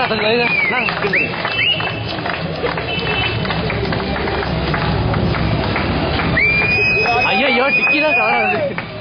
ஐயோ டிக்கி தான் காணாது.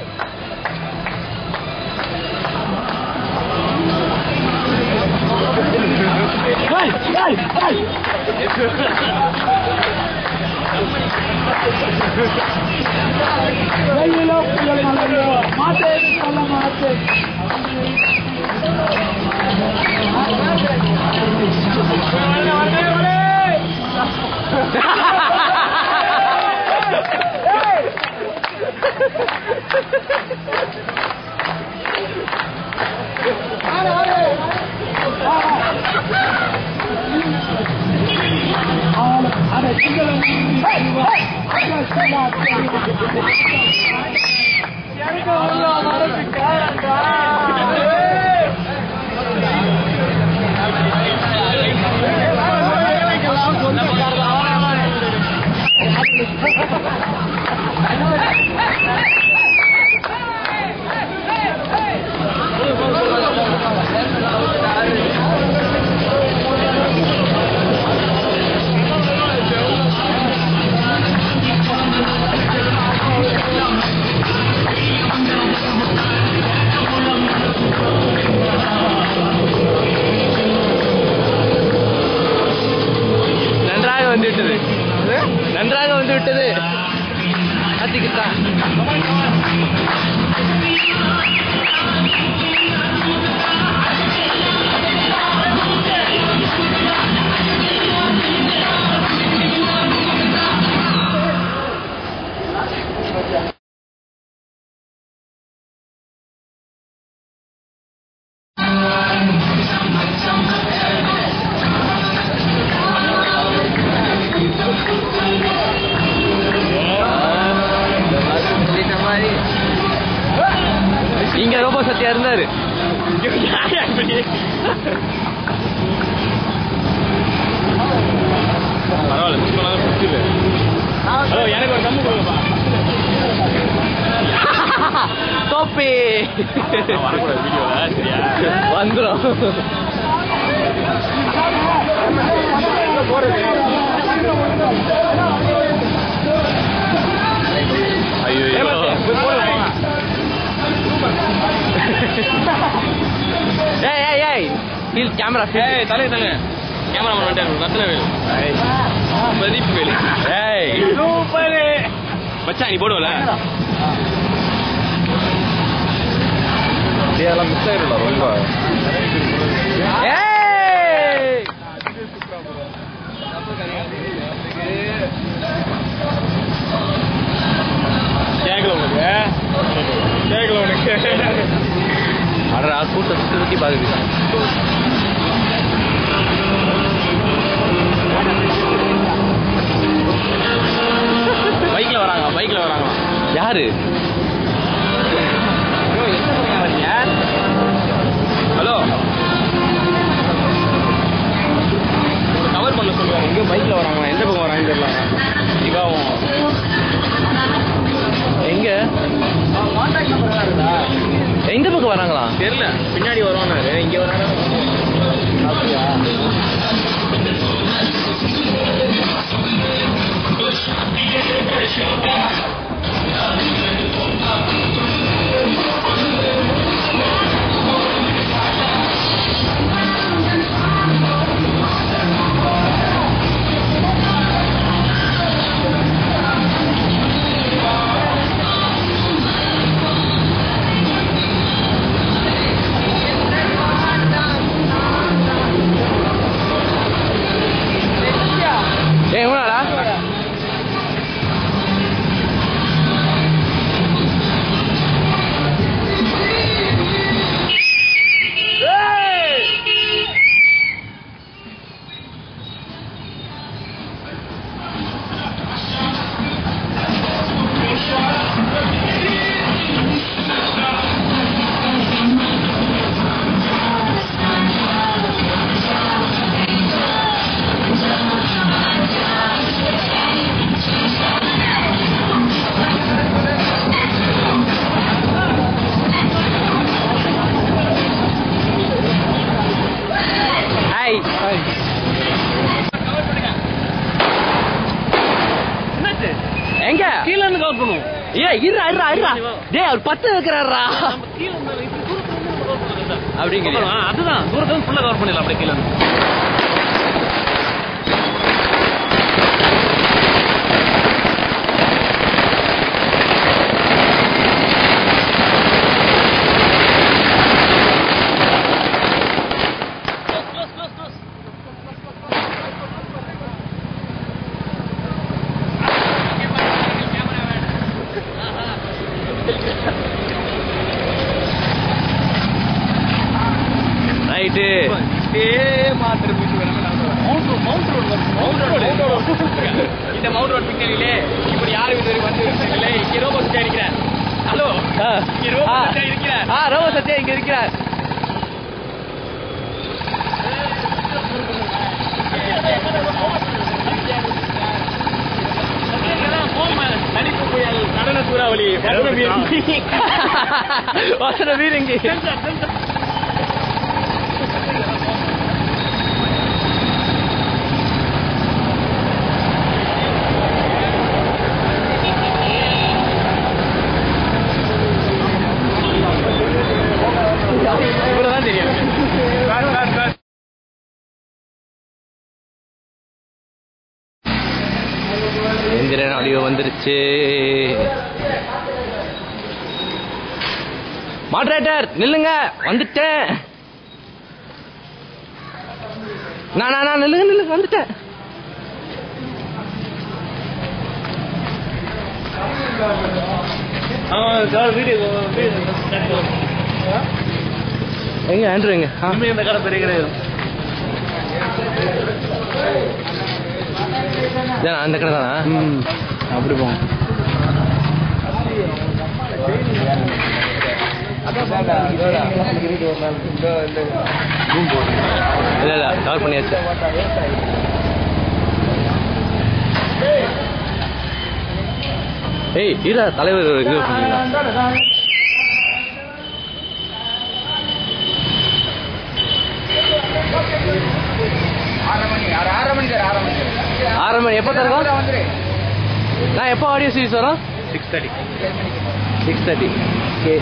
நன்றாக வந்து விட்டது. இங்க ரொம்ப சத்தியா இருந்தாரு. எனக்கு ஒரு கம்மு கொடுங்கப்பா. தோப்பி வந்துடும். கேமரா தலை தலை கேமராமேன் வந்துட்டாரு. ரத்னவேல் பிரதீப் வேல். சூப்பர் மச்சான், நீ போடுவல இதெல்லாம் மிஸ் ஆயிடும்டா ரொம்ப. கேட்கல உனக்கு, கேட்கல உனக்கு. அடரா கூட்ட சுத்தி சுத்தி பாக்குறீங்க. பைக்ல வராங்க, பைக்ல வராங்க. யாரு? ஹலோ, கவர் பண்ண சொல்லுவாங்க. எங்க பைக்ல வராங்களா? எந்த பக்கம் வராங்கன்னு தெரியல. சிவாவும் எங்க எந்த பக்கம் வராங்களா தெரியல. பின்னாடி வருவானாரு, இங்க வராங்க. கவர் பண்ணுவோம். ஏய் இருடா இருடா இருடா. டேய் அவர் 10 வைக்கறாரா. அப்படிங்கற. அதுதான் தூரத்துல ஃபுல்லா கவர் பண்ணிடலாம் அப்படியே கீழ. இந்த மவுண்ட் ரோட் பிக்னிலே இப்படி யாரு வீட்டு வந்து இருக்கீங்களே இங்க ரோபோ சத்யா இருக்கிறார். ஹலோ இங்க ரோபோ சத்யா இருக்கிறார். ரோபோ சத்யா இங்க இருக்கிறார். நடிப்பு புயல் நடன சூறாவளி வசன வீரங்கி இவ்வளவுதான் தெரியும். எந்திரன் ஆடியோ வந்துருச்சு. மாடரேட்டர் நில்லுங்க, வந்துட்டேன். நான் நில்லுங்க வந்துட்டேன். எங்க ஆண்ட்ரு எங்க இந்த கடை பெரிய கிடையாது. அந்த கடை தானா? அப்படி போங்க. இல்ல கவர் பண்ணியாச்சு. ஏய் இல்ல தலைவர் இது பண்ணீங்களா? 6 மணி எப்போ தருவோம்? நான் எப்போ ஆடியோ சீரிஸ் வரும்? 6:30. ஓகே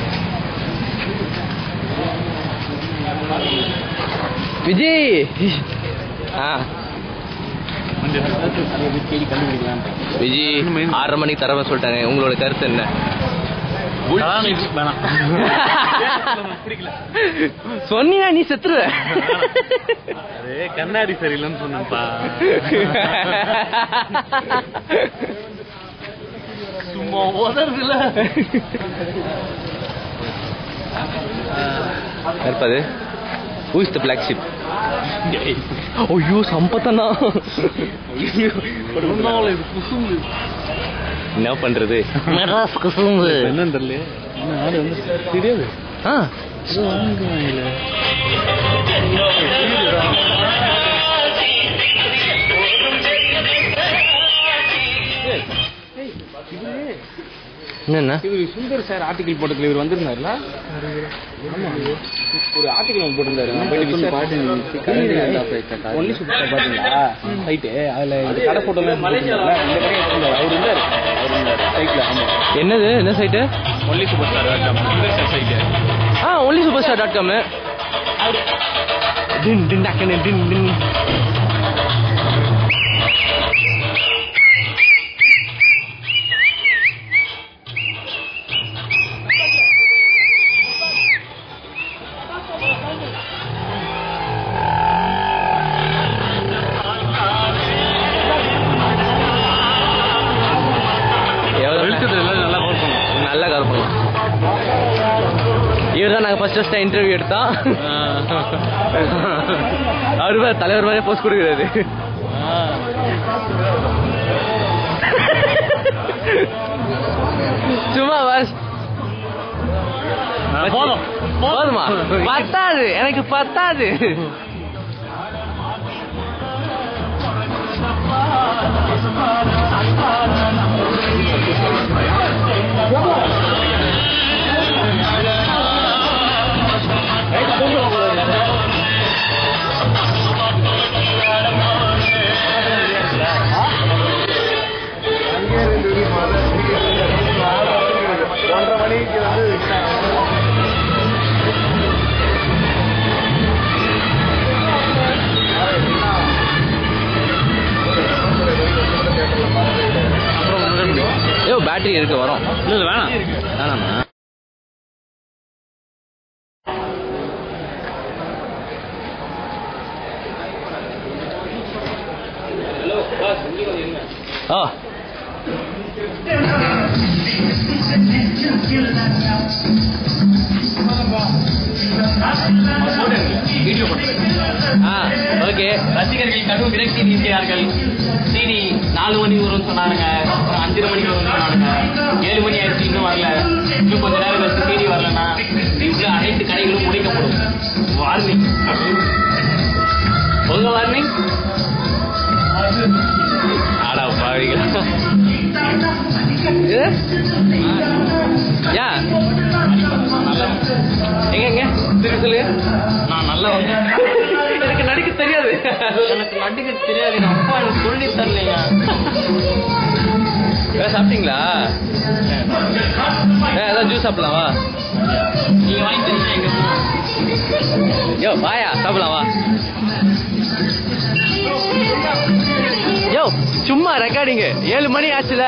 விஜய். விஜய் 6 மணிக்கு தரவ சொல்லிட்டாங்க. உங்களோட கருத்து என்ன? சொன்னீனா நீ செத்துருவ. கண்ணாடி சரியில்லைன்னு சொன்னப்பா. சும்மா உதறதுல இருப்பது. Who is the black sheep? ஐயோ சம்பத்தனா. என்ன பண்றது? மெட்ராஸ் குசும்பு என்னன்னு தெரியல. ஆடு வந்து தெரியாது. என்ன சுந்தர் சார் ஆர்டிகல் போட்டதுல இவர் வந்திருந்தாருல. ஒரு ஆர்டிகல் போட்டிருந்தாரு. ஒன்லி சூப்பர் பாத்தீங்களா சைட்டு? அதுல கடை போட்டோலாம் அவர் இருந்தாரு சைட்ல. என்னது என்ன site? Only super star site. Only super star. டின் டின் டக்கன டின் டின். நல்லா கவர் பண்ணும். இவர் தான் நாங்கள் ஃபர்ஸ்ட் இன்டர்வியூ எடுத்தோம். அவர் தலைவர் மாதிரியே போஸ்ட் கொடுக்குறாரு. சும்மா போதுமா? பத்தாது, எனக்கு பத்தாது. இருக்கு வரும். இல்லை வேணாம் வேணாமா. ஆ ஓகே. ரசிகர்கள் கடும் விரக்தி இருக்கிறார்கள். டிவி 4 மணி வரும்னு சொன்னாங்க, 5 மணிக்கு வரும்னு சொன்னாங்க, 7 மணி ஆயிடுச்சு இன்னும் வரல. இன்னும் கொஞ்ச நேரம் கழிச்சு டிவி வரலன்னா இவ்வளோ அனைத்து கடைகளும் முடிக்கப்படும். வார்னிங், உங்க வார்னிங். ஆடா பாவிகளா. எங்க சொல்லு. நான் நல்லா எனக்கு நடிக்க தெரியாது. எனக்கு நடிக்க தெரியாது. என் அப்பா எனக்கு சொல்லி தரலைங்க. சாப்பிட்டீங்களா? ஏதாவது ஜூஸ் சாப்பிடலாமா? நீங்க வாங்கி தரீங்க. எங்க யோ வாயா சாப்பிடலாம் வா. யோ சும்மா ரெக்கார்டிங்க. 7 மணி ஆச்சுல.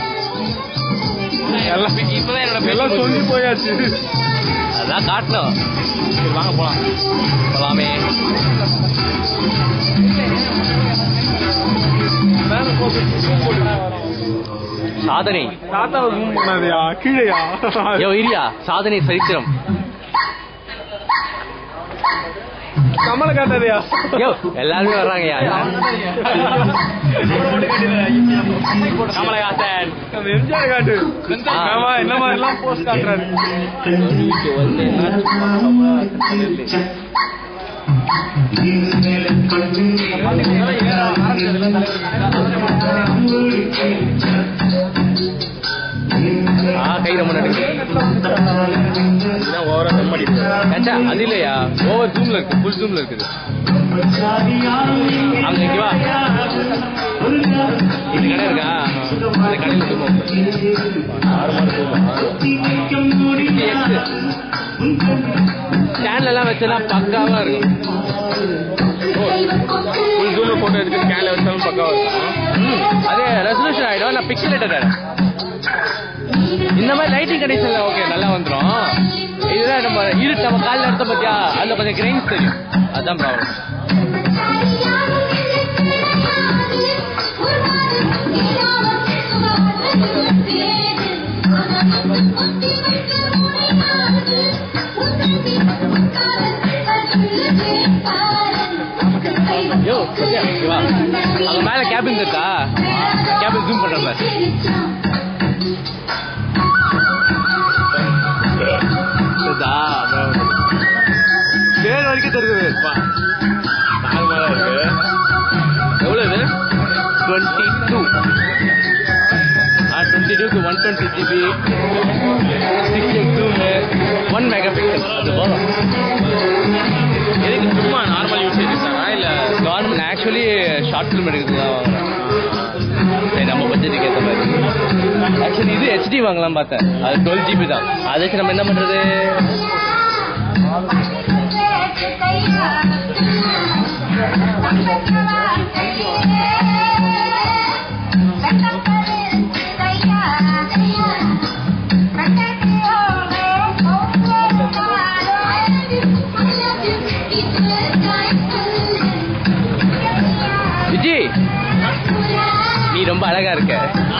இப்பதான் என்னோட சொல்லி போயாச்சு. அதான் காட்டணும். வாங்க போலாம். போலாமே. சாதனை கீழையா? யோ இரியா சாதனை சரித்திரம். கமல காட்டாதையா? யோ எல்லாருமே வர்றாங்கயா. கமலஹாசன் எம்ஜிஆர் காட்டு. என்ன மாதிரி எல்லாம் போஸ்ட் காட்டுறாரு. கை ரொம்ப அது இல்லையா? ஓவர் ஜூம்ல இருக்கு, ஃபுல் ஜூம்ல இருக்குது. அங்க இங்கவா இது கடை இருக்கா? அந்த கடையில் ஸ்டாண்ட்ல எல்லாம் வச்சா பக்காவா இருக்கும். ஃபுல் ஜூம்ல போட்டோ எடுத்து ஸ்டாண்ட்ல வச்சாலும் பக்காவா இருக்கும். அதே ரெசல்யூஷன் ஆயிடும். நான் பிக்சலேட்டர் தரேன். இந்த மாதிரி லைட்டிங் கண்டிஷன்ல ஓகே நல்லா வந்துடும். இதுதான் நம்ம இருட்டு நம்ம காலில் எடுத்த பத்தியா அதுல கொஞ்சம் கிரைன்ஸ் தெரியும். அதுதான் ப்ராப்ளம். யோ வா அங்க மேல கேபின் இருக்கா? கேபின் ஜூம் பண்றேன். பேர் வரைக்கும் தெரியுது. நார்மலா இருக்கு. எவ்வளவு இது? 22 22க்கு 120 GB 6x zoom 1 மெகாபிக்சல். அது போதும். எதுக்கு சும்மா நார்மல் யூசேஜ் தானா இல்ல நார்மல்? ஆக்சுவலி ஷார்ட் ஃபிலிம் எடுக்கிறது தான் வாங்குறேன். நம்ம பட்ஜெட்டுக்கு ஏற்ற மாதிரி. ஆக்சுவலி இது HD வாங்கலாம் பார்த்தேன். அது 12 GB தான். அதுக்கு நம்ம என்ன பண்றது? விஜய் நீ ரொம்ப அழகா இருக்க.